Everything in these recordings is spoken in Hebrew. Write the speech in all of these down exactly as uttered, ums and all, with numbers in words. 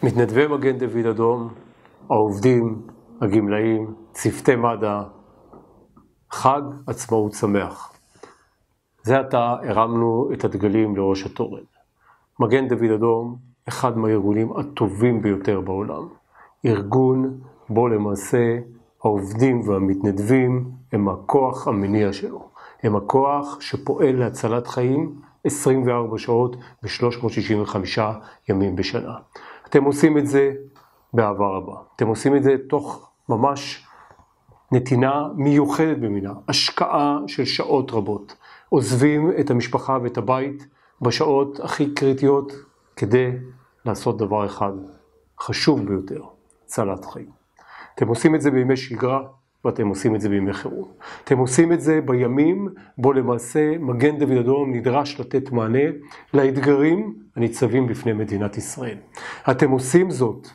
מתנדבי מגן דוד אדום, העובדים, הגמלאים, צוותי מד"א, חג עצמאות שמח. זה עתה הרמנו את הדגלים לראש התורן. מגן דוד אדום, אחד מהארגונים הטובים ביותר בעולם. ארגון בו למעשה העובדים והמתנדבים הם הכוח המניע שלו. הם הכוח שפועל להצלת חיים עשרים וארבע שעות ב-שלוש מאות שישים וחמישה ימים בשנה. אתם עושים את זה באהבה רבה. אתם עושים את זה תוך ממש נתינה מיוחדת במינה, השקעה של שעות רבות. עוזבים את המשפחה ואת הבית בשעות הכי קריטיות כדי לעשות דבר אחד, חשוב ביותר, הצלת חיים. אתם עושים את זה בימי שגרה ואתם עושים את זה בימי חירום. אתם עושים את זה בימים בו למעשה מגן דוד אדום נדרש לתת מענה לאתגרים הניצבים בפני מדינת ישראל. אתם עושים זאת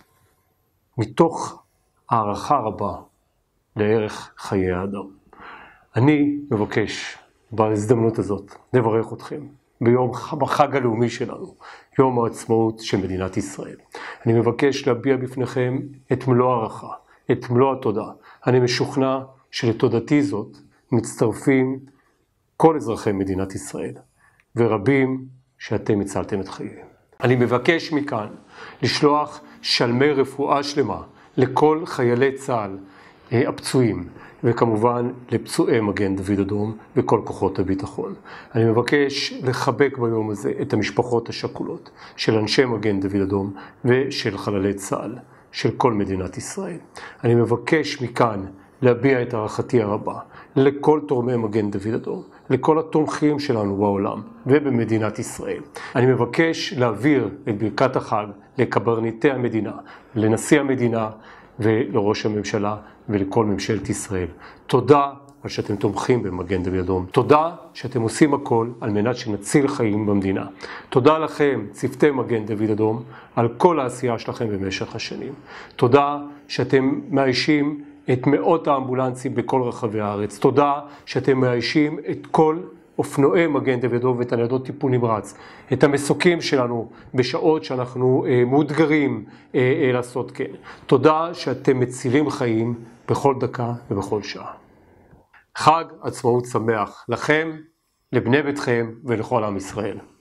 מתוך הערכה רבה לערך חיי האדם. אני מבקש בהזדמנות הזאת לברך אתכם ביום החג הלאומי שלנו, יום העצמאות של מדינת ישראל. אני מבקש להביע בפניכם את מלוא הערכה, את מלוא התודה. אני משוכנע שלתודתי זאת מצטרפים כל אזרחי מדינת ישראל, ורבים שאתם הצלתם את חייהם. אני מבקש מכאן לשלוח שלמי רפואה שלמה לכל חיילי צה"ל הפצועים, וכמובן לפצועי מגן דוד אדום וכל כוחות הביטחון. אני מבקש לחבק ביום הזה את המשפחות השכולות של אנשי מגן דוד אדום ושל חללי צה"ל, של כל מדינת ישראל. אני מבקש מכאן להביע את הערכתי הרבה לכל תורמי מגן דוד אדום, לכל התומכים שלנו בעולם ובמדינת ישראל. אני מבקש להעביר את ברכת החג לקברניטי המדינה, לנשיא המדינה ולראש הממשלה ולכל ממשלת ישראל. תודה על שאתם תומכים במגן דוד אדום. תודה שאתם עושים הכל על מנת שנציל חיים במדינה. תודה לכם, צוותי מגן דוד אדום, על כל העשייה שלכם במשך השנים. תודה שאתם מאיישים את מאות האמבולנסים בכל רחבי הארץ. תודה שאתם מאיישים את כל אופנועי מגן דוד אדום ואת הניידות טיפול נמרץ, את המסוקים שלנו בשעות שאנחנו אה, מאותגרים אה, אה, לעשות כן. תודה שאתם מצילים חיים בכל דקה ובכל שעה. חג עצמאות שמח לכם, לבני ביתכם ולכל עם ישראל.